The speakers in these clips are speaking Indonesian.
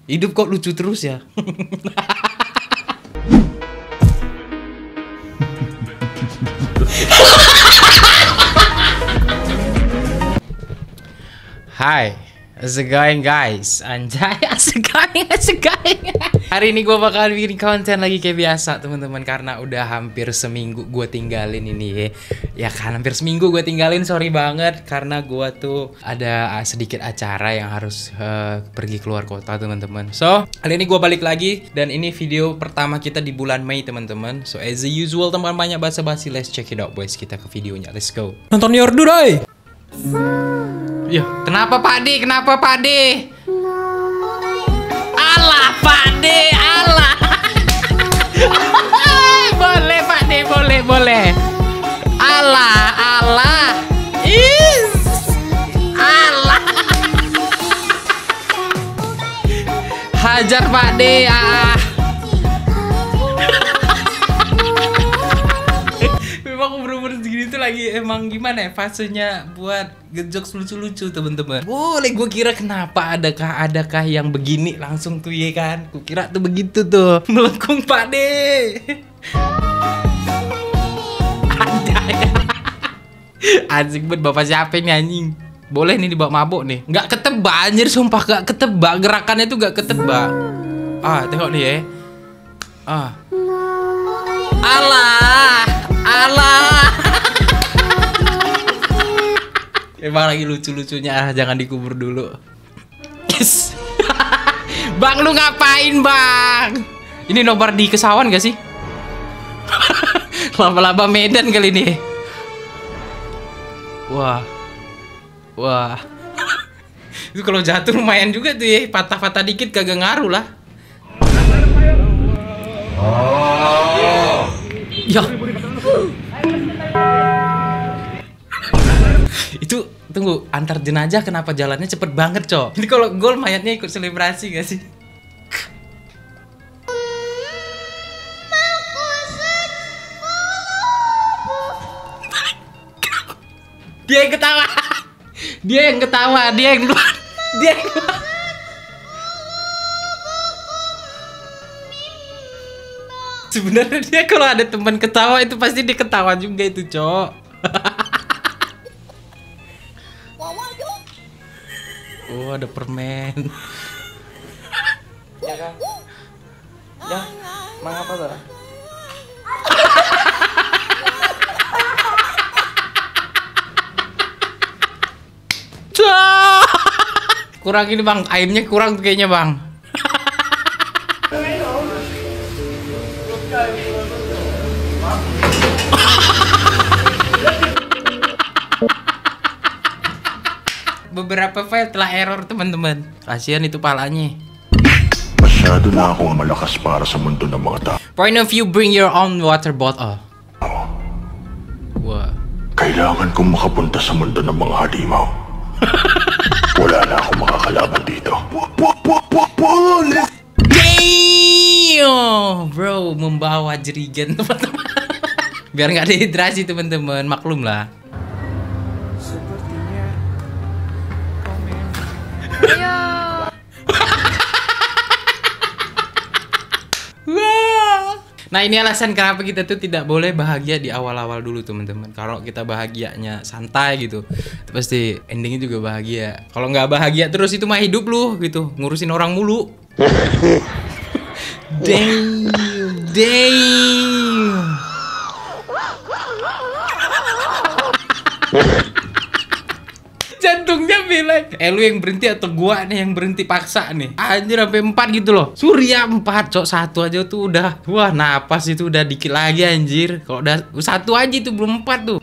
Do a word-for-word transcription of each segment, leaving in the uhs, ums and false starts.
Hidup kok lucu terus ya. Hai, how's it going guys? Anjay, how's it going, how's it going? Hari ini gue bakal bikin konten lagi kayak biasa teman-teman. Karena udah hampir seminggu gue tinggalin ini ya. Ya kan, hampir seminggu gue tinggalin, sorry banget. Karena gue tuh ada sedikit acara yang harus uh, pergi keluar kota teman-teman. So, kali ini gue balik lagi. Dan ini video pertama kita di bulan Mei teman-teman. So, as usual teman banyak basa-basi, let's check it out boys. Kita ke videonya, let's go. Nonton Yordu doi. Ya, kenapa Pak D? Kenapa Pak D? Alah Pak D, alah. Boleh Pak D, boleh, boleh. Alah, alah. Is. Alah. Hajar Pak D, ah. Memang umur-umur segini tuh lagi emang gimana ya fasenya buat ngejokes lucu-lucu temen-temen. Boleh, gue kira kenapa adakah adakah yang begini langsung tuh ya kan. Gue kira tuh begitu tuh. Melengkung Pak D. Ada ya. Anjing banget, bapak siapa ini anjing. Boleh nih dibawa mabuk nih. Nggak ketebak anjir, sumpah gak ketebak. Gerakannya tuh gak ketebak. Ah, tengok nih ya. Ah. Alah. Alah. Emang lagi lucu-lucunya, ah, jangan dikubur dulu. Yes. Bang, lu ngapain bang? Ini nobar di Kesawan gak sih? Laba-laba Medan kali ini. Wah. Wah. Itu kalau jatuh lumayan juga tuh ya. Patah-patah dikit kagak ngaruh lah. Oh. Ya. Itu tunggu, antar jenazah kenapa jalannya cepet banget cok? Ini kalau gol mayatnya ikut selebrasi gak sih? Dia yang ketawa. Dia yang ketawa, dia yang keluar. Dia yang keluar. Sebenarnya dia kalau ada teman ketawa itu pasti dia ketawa juga itu cok. Oh, ada permen. Ya kan? Ya, mang apa tuh? Kurang ini bang, airnya kurang tuh kayaknya bang. Beberapa file telah error teman-teman. Kasihan itu palanya. Masyado na akong malakas para sa mundo ng mga tao. Point of view, bring your own water bottle. Wah. Kailangan kong makapunta sa mundo ng mga halimaw. Wala na akong makakalaban dito. Damn, bro, membawa jerigen teman-teman. Biar nggak dehidrasi teman-teman, maklum lah. Nah ini alasan kenapa kita tuh tidak boleh bahagia di awal-awal dulu teman-teman. Kalau kita bahagianya santai gitu, itu pasti endingnya juga bahagia. Kalau nggak bahagia terus itu mah hidup lu gitu, ngurusin orang mulu. Damn, damn. Jantungnya bilang, eh lu yang berhenti atau gua nih yang berhenti paksa nih. Anjir sampai empat gitu loh. Surya empat, cok satu aja tuh udah. Wah napas itu udah dikit lagi anjir. Kalau udah satu aja itu belum empat tuh.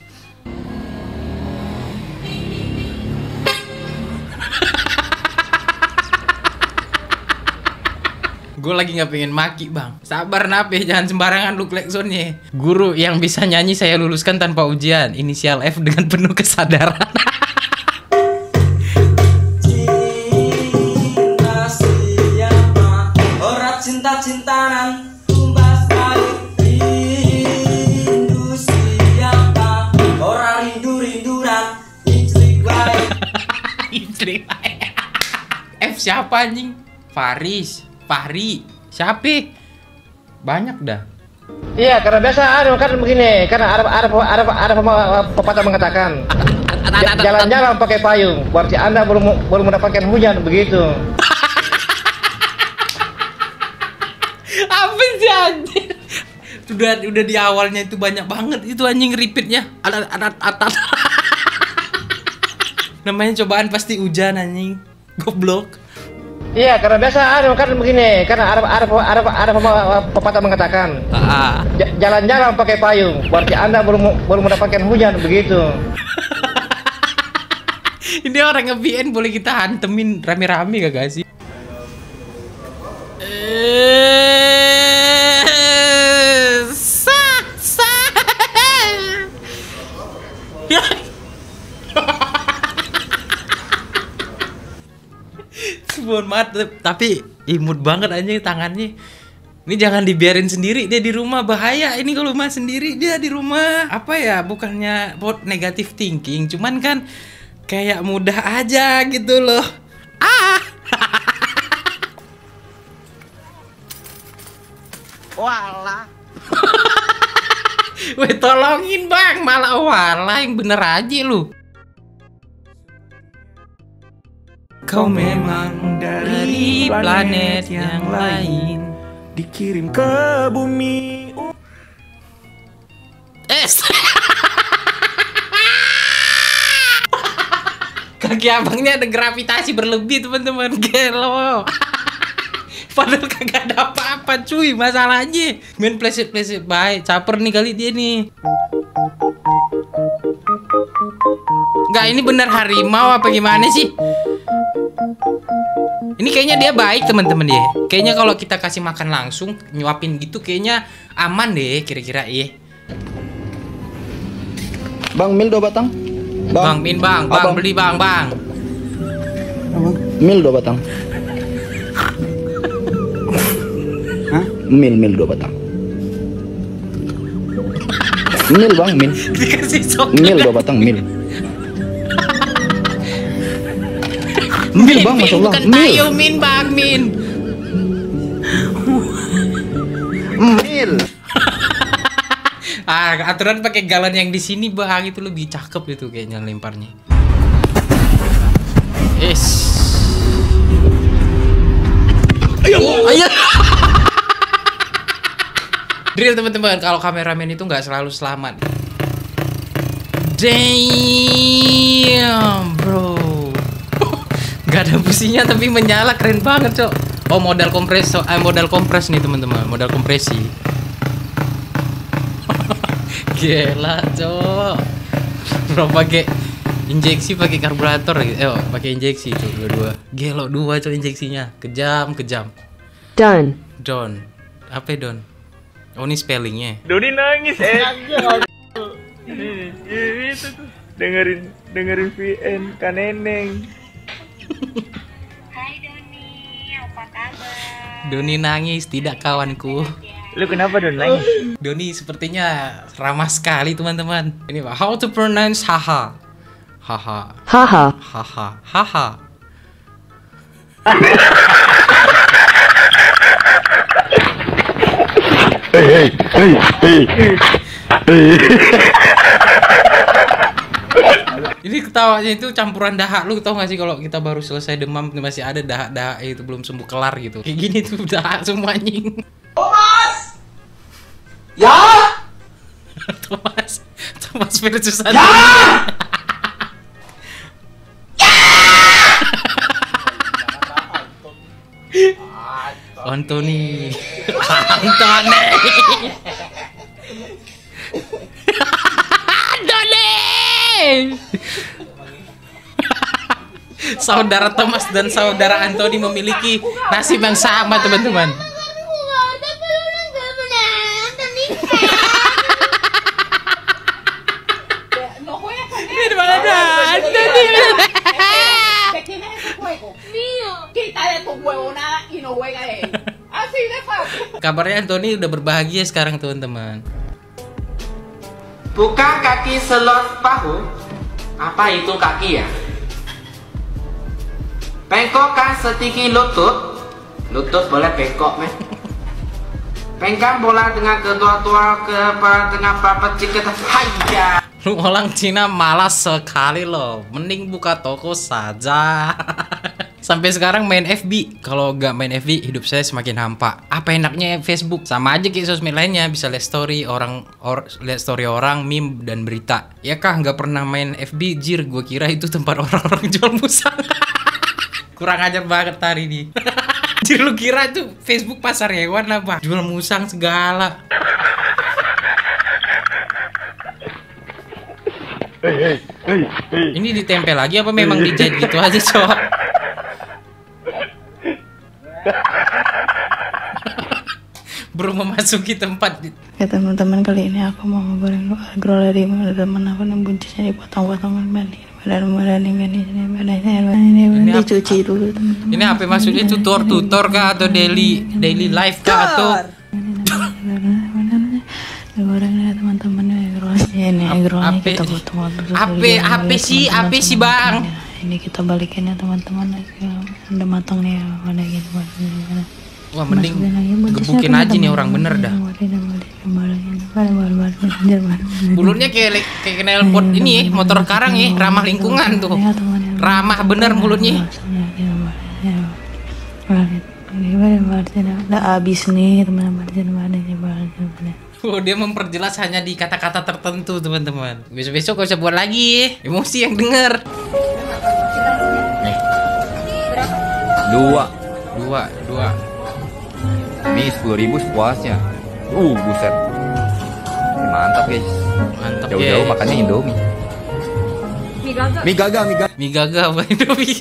Gue lagi nggak pengen maki bang. Sabar nape, jangan sembarangan lu klaksonnya. Guru yang bisa nyanyi saya luluskan tanpa ujian. Inisial F dengan penuh kesadaran. Cinta-cintaan tumbas kali rindu siapa orang rindu-rinduran istri baik. Istri baik. F siapa anjing? Faris, Fahri, siapa? Banyak dah. Iya, karena biasa anu kan begini, karena ada ada ada ada pepatah mengatakan jalan-jalan pakai payung, berarti Anda belum belum mendapatkan hujan begitu. Apa sih anjir? Udah udah di awalnya itu banyak banget itu anjing repeatnya. Ada ada ada. Namanya cobaan pasti hujan anjing. Goblok. Iya, karena biasa anu kan begini, karena ada ada ada ada pepatah mengatakan jalan-jalan pakai payung, berarti Anda belum belum mendapatkan hujan begitu. Ini orang nge-V N boleh kita hantemin rame-rame kagak sih? Sah, sah. Mohon maaf, tapi imut banget aja tangannya. Ini jangan dibiarin sendiri, dia di rumah bahaya. Ini kalau mah sendiri dia di rumah. Apa ya, bukannya buat negatif thinking, cuman kan kayak mudah aja gitu loh. Ah. Walah. Weh tolongin bang, malah walah yang bener aja lu. Kau memang dari planet yang lain, dikirim ke bumi. Es. Kaki abangnya ada gravitasi berlebih teman-teman, gelo. Padahal kagak ada apa-apa cuy, masalahnya main pleset-pleset baik, caper nih kali dia nih. Enggak, ini bener harimau apa gimana sih? Ini kayaknya dia baik teman-teman ya. Kayaknya kalau kita kasih makan langsung, nyuapin gitu kayaknya aman deh kira-kira ya. Bang, mil dua batang. Bang, bang min bang, bang Abang. Beli bang, bang. Abang. Mil dua batang. Hah? Mil, mil dua batang. Mil bang, mil. Dikasih sok. Mil dua batang, mil. Mil bang, masya Allah. Bukan Mil. tayo, min bang, min. Mil. Ah, aturan pakai galon yang di sini bang, itu lebih cakep itu kayaknya lemparnya. Es. Ayo, ayo. Drill teman-teman, kalau kameramen itu nggak selalu selamat. Damn, bro. Gak ada businya tapi menyala, keren banget cok. Oh modal kompresor, eh, modal kompres nih teman-teman, modal kompresi. Gila cok. Bro pakai injeksi, pakai karburator, eh oh, pakai injeksi tuh dua-dua. Gelo dua cok injeksinya, kejam kejam. Done. Don, apa ya, Don? Oh ini spellingnya. Doni nangis eh. Ini, ini itu tuh. Dengerin dengerin V N kan Neneng. Hai Doni, apa kabar? Doni nangis, tidak kawanku. Lu kenapa Don nangis? Doni sepertinya ramah sekali teman-teman. Ini Pak, how to pronounce haha. Haha. Haha. Haha. Haha. Hey, hey, hey, hey, hey. Ini ketawanya itu campuran dahak. Lu tau gak sih kalau kita baru selesai demam masih ada dahak-dahak itu belum sembuh kelar gitu. Kayak gini tuh dahak semua anjing. Thomas! Ya! Thomas. Thomas versus Ya! Anthony. Anthony. Anthony. Saudara Thomas dan saudara Anthony memiliki nasib yang sama teman-teman. Ini mana ada Anthony? Kabarnya Anthony udah berbahagia sekarang teman-teman. Buka kaki selot bahu. Apa itu kaki ya? Bengkokkan sedikit lutut. Lutut boleh bengkok, men. Pegang bola dengan kedua-dua ke tengah papat jika hayya. Lu orang Cina malas sekali loh. Mending buka toko saja. Sampai sekarang main F B. Kalau nggak main F B, hidup saya semakin hampa. Apa enaknya Facebook? Sama aja kayak sosmed lainnya. Bisa lihat story orang, or, lihat story orang, meme dan berita. Ya kah nggak pernah main F B? Jir, gue kira itu tempat orang-orang jual musang. Kurang ajar banget hari ini. Jir, lu kira itu Facebook pasar hewan apa? Jual musang segala. Hei, hei, hei. Ini ditempel lagi apa memang dijahit gitu aja, cowok? Bro memasuki tempat. Ya teman-teman, kali ini aku mau ngobrolin grow dari teman aku yang buncisnya dipotong-potong kembali. Badan-badan ini ini dicuci dulu teman-teman. Ini apa maksudnya, tutor-tutor kah atau daily daily life kah atau gorengnya teman-teman ini grow-nya kita potong-potong. Apa apa sih apa sih bang? Ini kita balikin ya teman-teman. Udah matang nih, mana gitu. Wah, mending gebukin aja nih orang bener dah. Mulutnya kayak kayak knalpot ini ya, motor karang ya, ramah lingkungan tuh. Ramah bener mulutnya. Udah habis nih teman-teman. Oh, dia memperjelas hanya di kata-kata tertentu teman-teman. Besok-besok gak usah buat lagi, emosi yang denger. Dua. Dua, dua. Ini sepuluh ribu sepuasnya. Uh, buset. Ini mantap guys. Mantap ya. Jauh-jauh makannya Indomie. Mie gaga. Mie gaga, mie gaga. Mie gaga apa Indomie?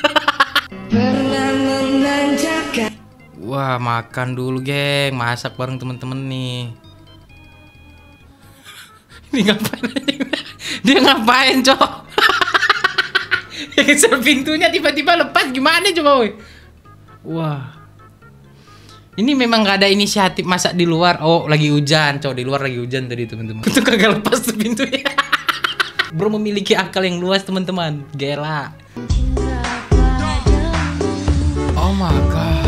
Wah, makan dulu geng. Masak bareng temen-temen nih. Ini ngapain? Dia ngapain, cok? Yang pintunya tiba-tiba lepas gimana coba, woy? Wah. Ini memang gak ada inisiatif masak di luar. Oh, lagi hujan, cowok, di luar lagi hujan tadi teman-teman. Itu kagak lepas tuh pintunya. Bro memiliki akal yang luas teman-teman. Gila. Oh my god.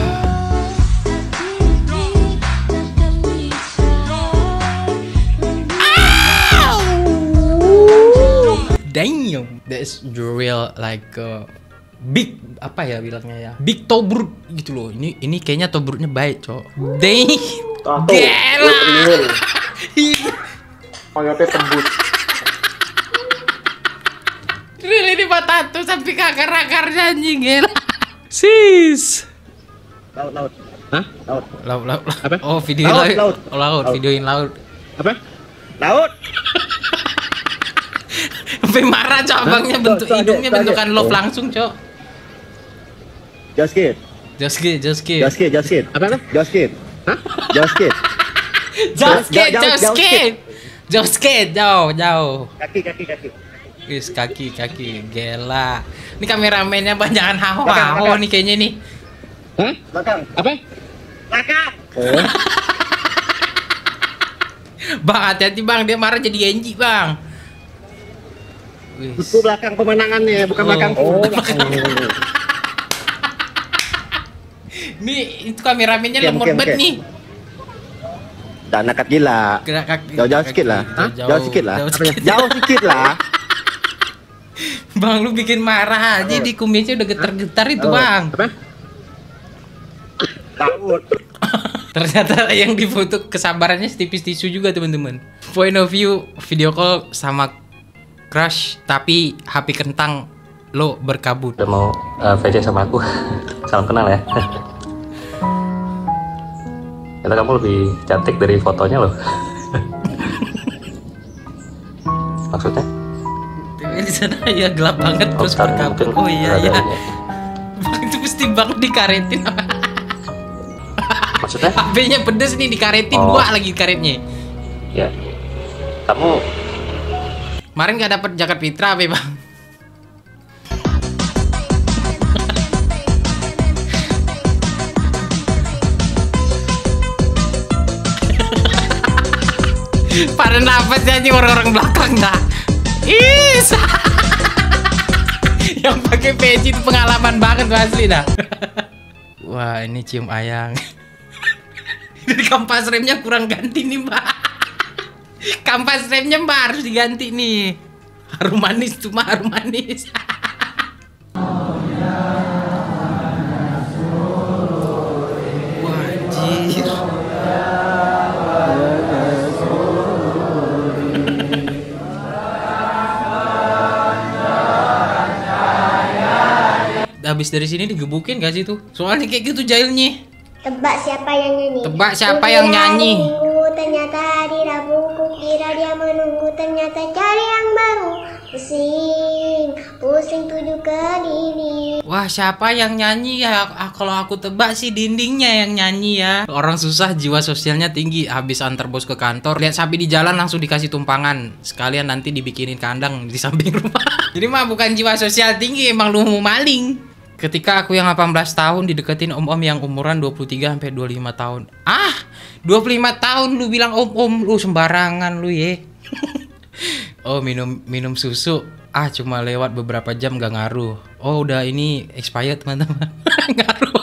Damn, that's the real like uh, big apa ya bilangnya ya, big tobruk gitu loh. Ini ini kayaknya tobruknya baik, cok. Damn, gila. Koyote tembus. Real ini batato sampai ke akar-akarnya anjing, gila. Sis. Laut, laut. Hah? Laut. Laut, laut. Apa? Oh, video laut, laut. laut. Oh, laut, videoin laut. Apa? Laut. Sampai marah, cok, abangnya bentuk Cok, cok, hidungnya cok, bentukan cok. love langsung, cok. Just kid. Just kid, just kid. Just kid, just kid. Apa apa? Just kid. Hah? Just kid. Just kid, Jauh, just jauh, kid. Just kid, jauh, jauh. Kaki, kaki, kaki. Wis, kaki, kaki, gila. Ini kameramennya banyakan Makan, hawa-hawa makan. nih kayaknya nih. Hah? Belakang. Apa? Belakang. Oh. Bang, hati-hati bang, dia marah jadi Genji bang. Wis. Itu belakang pemenangannya, bukan Oh. belakang. Oh, belakang. Nih, itu kameramennya Oke, lemot oke, banget oke. nih. Dan nekat gila. Gerak kaki. Jauh-jauh kaki, sedikit lah. Hah? jauh-jauh, Jauh sedikit lah. jauh Apanya? sedikit. Jauh sedikit lah. Bang, lu bikin marah aja, di kumisnya udah getar-getar itu bang. Apa? Laut. Ternyata yang difoto kesabarannya setipis tisu juga teman-teman. Point of view video call sama crush tapi H P kentang lo berkabut. Udah mau uh, V C sama aku. Salam kenal ya. Ternyata kamu lebih cantik dari fotonya loh. Maksudnya? Tapi di sana ya gelap banget Oh, terus kan, berkabut. mungkin Oh iya ada iya. ini. Bang, itu mesti bang dikaretin. Maksudnya? H P-nya pedes nih dikaretin, Oh. gua lagi karetnya. Ya. Kamu Kemarin gak dapet jaket Fitra apa bang? Pada nafas aja orang-orang belakang dah. Is. Yang pakai peci itu pengalaman banget tuh asli dah. Wah, ini cium ayang. Dari kampas remnya kurang ganti nih, Mbak. Kampas remnya, Mbak, harus diganti nih. Harum manis tuh, Mbak, harum manis. Wajir. Habis dari sini digebukin gak sih tuh? Soalnya kayak gitu jahilnya. Tebak siapa yang nyanyi? Tebak siapa yang nyanyi? Minggu, ternyata hari Rabu, kukira dia menunggu, ternyata cari yang baru. Pusing, pusing tuju ke dinding. Wah, siapa yang nyanyi ya? Ah, kalau aku tebak sih dindingnya yang nyanyi ya. Orang susah jiwa sosialnya tinggi. Habis antar bos ke kantor, lihat sapi di jalan langsung dikasih tumpangan. Sekalian nanti dibikinin kandang di samping rumah. Jadi mah bukan jiwa sosial tinggi, emang lu mau maling. Ketika aku yang delapan belas tahun dideketin om-om yang umuran dua puluh tiga sampai dua puluh lima tahun. Ah, dua puluh lima tahun lu bilang om-om, lu sembarangan lu ye. Oh, minum minum susu. Ah, cuma lewat beberapa jam gak ngaruh. Oh, udah ini expired, teman-teman. Ngaruh.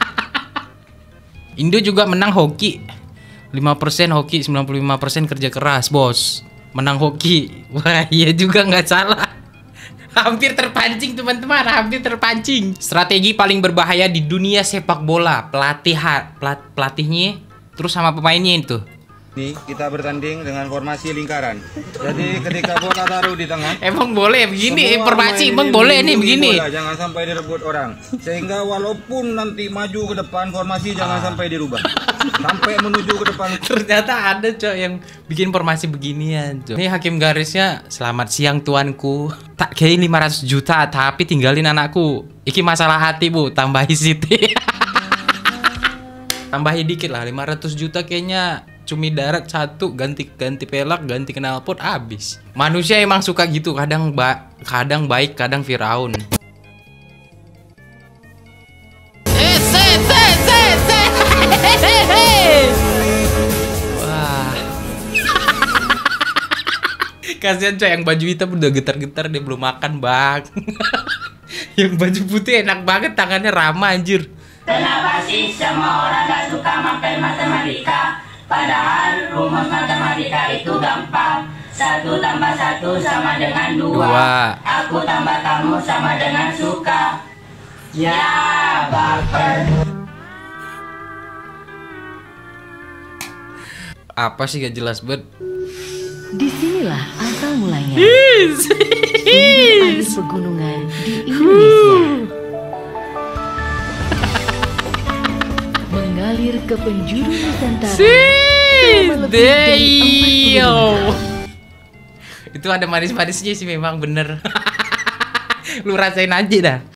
Indo juga menang hoki. lima persen hoki, sembilan puluh lima persen kerja keras, bos. Menang hoki. Wah, iya juga nggak salah. Hampir terpancing teman-teman, hampir terpancing. Strategi paling berbahaya di dunia sepak bola, pelatih pelat, pelatihnya terus sama pemainnya itu. Ini kita bertanding dengan formasi lingkaran. Jadi ketika bola taruh di tengah, emang boleh begini informasi, emang boleh nih begini. Bola, jangan sampai direbut orang. Sehingga walaupun nanti maju ke depan, formasi jangan sampai dirubah. Sampai menuju ke depan. Ternyata ada cok yang bikin formasi beginian cok. Ini hakim garisnya, selamat siang tuanku. Tak kayak lima ratus juta tapi tinggalin anakku. Iki masalah hati bu, tambahi siti. Tambahi dikit lah, lima ratus juta kayaknya cumi darat satu, ganti ganti pelak, ganti knalpot habis. Manusia emang suka gitu, kadang ba kadang baik, kadang Firaun. Eh, se, se, se, se. Wah. Kasihan coy, yang baju hitam udah getar-getar dia belum makan, Bang. Yang baju putih enak banget, tangannya ramah anjir. Kenapa sih semua orang gak suka makan matematika? Padahal rumus matematika itu gampang. Satu tambah satu sama dengan dua. dua. Aku tambah kamu sama dengan suka. Ya, baper. Apa sih gak jelas banget? Disinilah asal mulanya. Yes. Yes. Pegunungan di Indonesia. Mengalir ke penjuru Nusantara. Deyo. Itu ada manis-manisnya sih memang bener. Lu rasain aja dah.